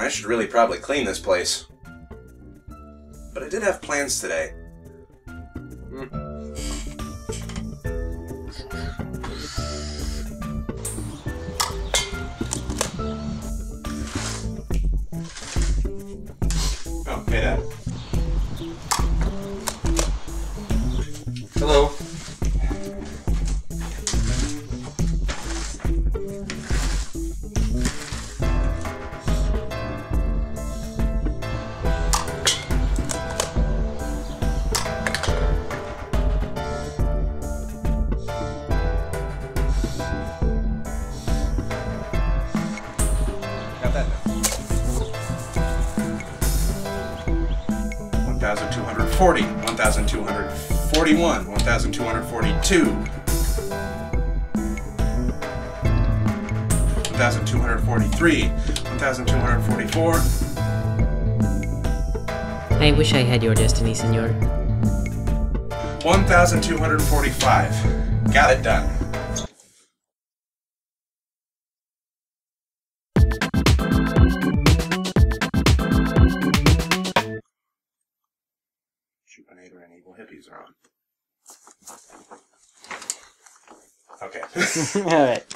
I should really probably clean this place. But I did have plans today. Oh, hey, Dad. Hello. Got that now. 1,240, 1,241, 1,242, 1,243, 1,244. I wish I had your destiny, senor. 1,245. Got it done. Chupinator and Evil Hippies are on. Okay. Alright.